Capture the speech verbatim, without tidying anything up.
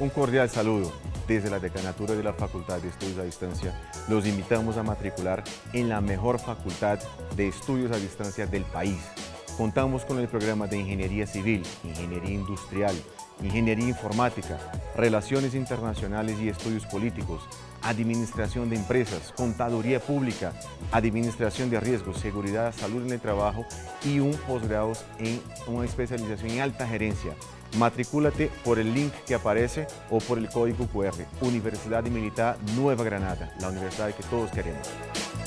Un cordial saludo. Desde la Decanatura de la Facultad de Estudios a Distancia, los invitamos a matricular en la mejor facultad de estudios a distancia del país. Contamos con el programa de Ingeniería Civil, Ingeniería Industrial, Ingeniería Informática, Relaciones Internacionales y Estudios Políticos, Administración de Empresas, Contaduría Pública, Administración de Riesgos, Seguridad, Salud en el Trabajo y un posgrado en una especialización en Alta Gerencia. Matricúlate por el link que aparece o por el código cu erre. Universidad Militar Nueva Granada, la universidad que todos queremos.